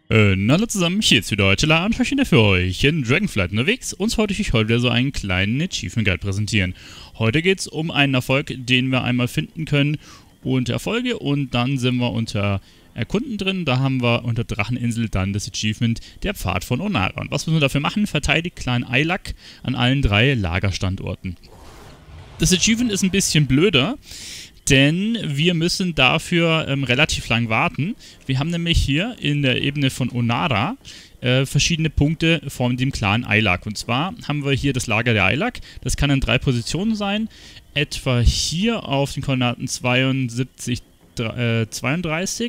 Hallo zusammen, hier ist wieder heute La und ich bin für euch in Dragonflight unterwegs und wollte ich heute wieder so einen kleinen Achievement Guide präsentieren. Heute geht es um einen Erfolg, den wir einmal finden können unter Erfolge und dann sind wir unter Erkunden drin. Da haben wir unter Dracheninsel dann das Achievement Der Pfad von Onara. Und was müssen wir dafür machen? Verteidigt Clan Eilak an allen 3 Lagerstandorten. Das Achievement ist ein bisschen blöder, denn wir müssen dafür relativ lang warten. Wir haben nämlich hier in der Ebene von Onara verschiedene Punkte von dem Clan Eilak. Und zwar haben wir hier das Lager der Eilak. Das kann in 3 Positionen sein. Etwa hier auf den Koordinaten 72, 32.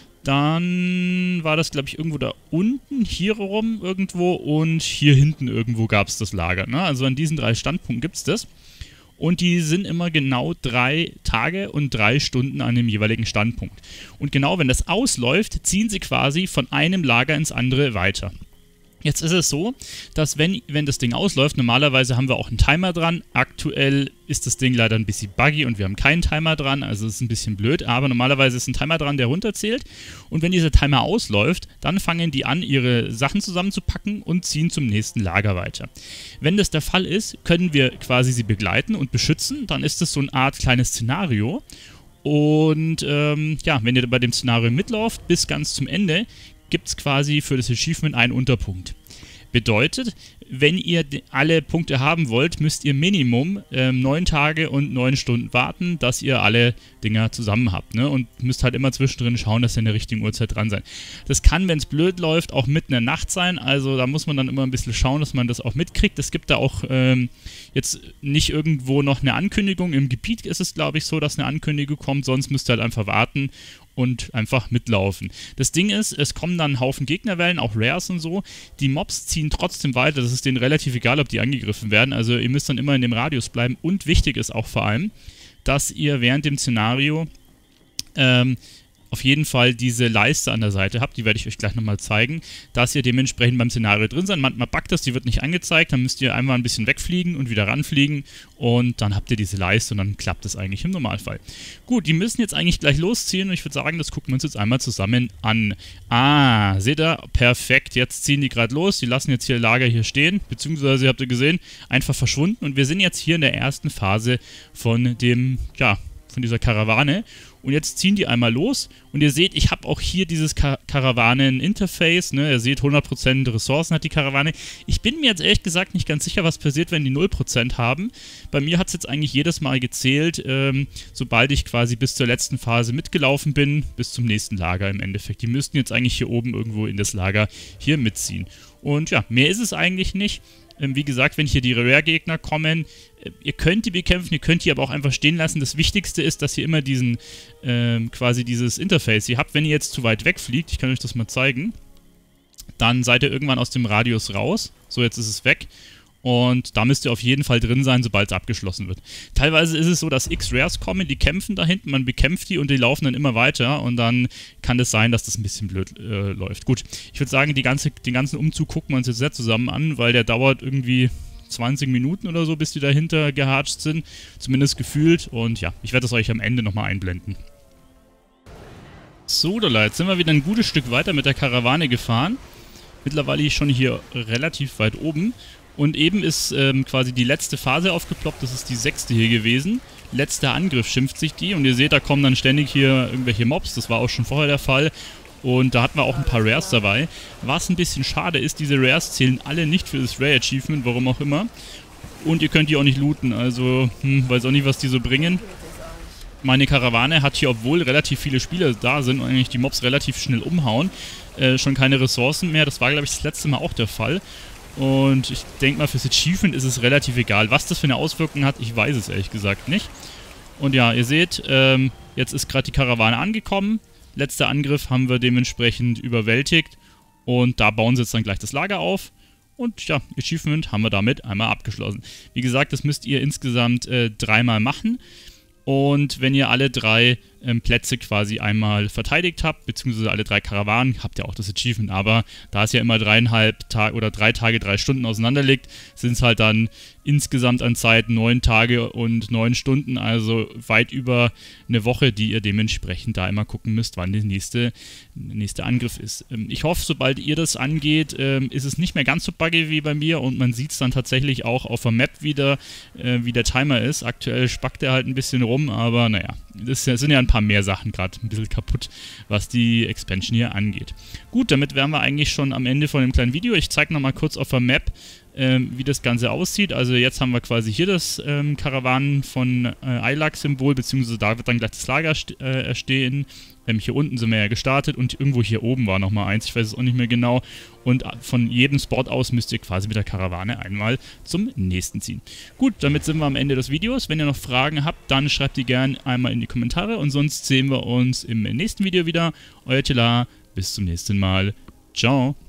Dann war das, glaube ich, irgendwo da unten, hier rum irgendwo und hier hinten irgendwo gab es das Lager. Ne? Also an diesen 3 Standpunkten gibt es das. Und die sind immer genau 3 Tage und 3 Stunden an dem jeweiligen Standpunkt. Und genau wenn das ausläuft, ziehen sie quasi von einem Lager ins andere weiter. Jetzt ist es so, dass wenn das Ding ausläuft, normalerweise haben wir auch einen Timer dran. Aktuell ist das Ding leider ein bisschen buggy und wir haben keinen Timer dran, also es ist ein bisschen blöd. Aber normalerweise ist ein Timer dran, der runterzählt. Und wenn dieser Timer ausläuft, dann fangen die an, ihre Sachen zusammenzupacken und ziehen zum nächsten Lager weiter. Wenn das der Fall ist, können wir quasi sie begleiten und beschützen. Dann ist das so eine Art kleines Szenario. Und ja, wenn ihr bei dem Szenario mitlauft, bis ganz zum Ende, gibt es quasi für das Achievement einen Unterpunkt. Bedeutet, wenn ihr alle Punkte haben wollt, müsst ihr Minimum 9 Tage und 9 Stunden warten, dass ihr alle Dinger zusammen habt. Ne? Und müsst halt immer zwischendrin schauen, dass ihr in der richtigen Uhrzeit dran seid. Das kann, wenn es blöd läuft, auch mitten in der Nacht sein. Also da muss man dann immer ein bisschen schauen, dass man das auch mitkriegt. Es gibt da auch jetzt nicht irgendwo noch eine Ankündigung. Im Gebiet ist es, glaube ich, so, dass eine Ankündigung kommt. Sonst müsst ihr halt einfach warten und einfach mitlaufen. Das Ding ist, es kommen dann ein Haufen Gegnerwellen, auch Rares und so. Die Mobs ziehen trotzdem weiter. Das ist denen relativ egal, ob die angegriffen werden. Also ihr müsst dann immer in dem Radius bleiben. Und wichtig ist auch vor allem, dass ihr während dem Szenario auf jeden Fall diese Leiste an der Seite habt, die werde ich euch gleich nochmal zeigen, dass ihr dementsprechend beim Szenario drin seid. Manchmal buggt das, die wird nicht angezeigt, dann müsst ihr einmal ein bisschen wegfliegen und wieder ranfliegen und dann habt ihr diese Leiste und dann klappt das eigentlich im Normalfall. Gut, die müssen jetzt eigentlich gleich losziehen und ich würde sagen, das gucken wir uns jetzt einmal zusammen an. Ah, seht ihr? Perfekt, jetzt ziehen die gerade los, die lassen jetzt hier Lager hier stehen, beziehungsweise, habt ihr gesehen, einfach verschwunden und wir sind jetzt hier in der ersten Phase von dem, ja, von dieser Karawane. Und jetzt ziehen die einmal los und ihr seht, ich habe auch hier dieses Karawanen-Interface, ne? Ihr seht, 100% Ressourcen hat die Karawane. Ich bin mir jetzt ehrlich gesagt nicht ganz sicher, was passiert, wenn die 0% haben. Bei mir hat es jetzt eigentlich jedes Mal gezählt, sobald ich quasi bis zur letzten Phase mitgelaufen bin, bis zum nächsten Lager im Endeffekt. Die müssten jetzt eigentlich hier oben irgendwo in das Lager hier mitziehen. Und ja, mehr ist es eigentlich nicht. Wie gesagt, wenn hier die Rare-Gegner kommen, ihr könnt die bekämpfen, ihr könnt die aber auch einfach stehen lassen. Das Wichtigste ist, dass ihr immer diesen, quasi dieses Interface hier habt. Wenn ihr jetzt zu weit wegfliegt, ich kann euch das mal zeigen, dann seid ihr irgendwann aus dem Radius raus. So, jetzt ist es weg. Und da müsst ihr auf jeden Fall drin sein, sobald es abgeschlossen wird. Teilweise ist es so, dass X-Rares kommen, die kämpfen da hinten, man bekämpft die und die laufen dann immer weiter und dann kann es sein, dass das ein bisschen blöd läuft. Gut, ich würde sagen, den ganzen Umzug gucken wir uns jetzt sehr zusammen an, weil der dauert irgendwie 20 Minuten oder so, bis die dahinter gehatscht sind, zumindest gefühlt. Und ja, ich werde das euch am Ende nochmal einblenden. So, Leute, jetzt sind wir wieder ein gutes Stück weiter mit der Karawane gefahren. Mittlerweile schon hier relativ weit oben. Und eben ist quasi die letzte Phase aufgeploppt, das ist die 6. hier gewesen. Letzter Angriff schimpft sich die und ihr seht, da kommen dann ständig hier irgendwelche Mobs, das war auch schon vorher der Fall. Und da hatten wir auch ein paar Rares dabei. Was ein bisschen schade ist, diese Rares zählen alle nicht für das Rare Achievement, warum auch immer. Und ihr könnt die auch nicht looten, also weiß auch nicht, was die so bringen. Meine Karawane hat hier, obwohl relativ viele Spieler da sind und eigentlich die Mobs relativ schnell umhauen, schon keine Ressourcen mehr. Das war, glaube ich, das letzte Mal auch der Fall. Und ich denke mal, fürs Achievement ist es relativ egal. Was das für eine Auswirkung hat, ich weiß es ehrlich gesagt nicht. Und ja, ihr seht, jetzt ist gerade die Karawane angekommen. Letzter Angriff haben wir dementsprechend überwältigt. Und da bauen sie jetzt dann gleich das Lager auf. Und ja, Achievement haben wir damit einmal abgeschlossen. Wie gesagt, das müsst ihr insgesamt 3 Mal machen. Und wenn ihr alle 3 Plätze quasi einmal verteidigt habt, beziehungsweise alle 3 Karawanen, habt ihr auch das Achievement. Aber da es ja immer 3,5 Tage oder 3 Tage, 3 Stunden auseinander liegt, sind es halt dann insgesamt an Zeit 9 Tage und 9 Stunden, also weit über eine Woche, die ihr dementsprechend da immer gucken müsst, wann der nächste Angriff ist. Ich hoffe, sobald ihr das angeht, ist es nicht mehr ganz so buggy wie bei mir und man sieht es dann tatsächlich auch auf der Map wieder, wie der Timer ist. Aktuell spackt er halt ein bisschen rum, aber naja, das sind ja ein paar mehr Sachen gerade ein bisschen kaputt, was die Expansion hier angeht. Gut, damit wären wir eigentlich schon am Ende von dem kleinen Video. Ich zeige nochmal kurz auf der Map, wie das Ganze aussieht. Also jetzt haben wir quasi hier das Karawanen von ILAC-Symbol, beziehungsweise da wird dann gleich das Lager stehen. Hier unten sind wir ja gestartet und irgendwo hier oben war nochmal eins, ich weiß es auch nicht mehr genau. Und von jedem Spot aus müsst ihr quasi mit der Karawane einmal zum nächsten ziehen. Gut, damit sind wir am Ende des Videos. Wenn ihr noch Fragen habt, dann schreibt die gerne einmal in die Kommentare und sonst sehen wir uns im nächsten Video wieder. Euer Tila, bis zum nächsten Mal. Ciao.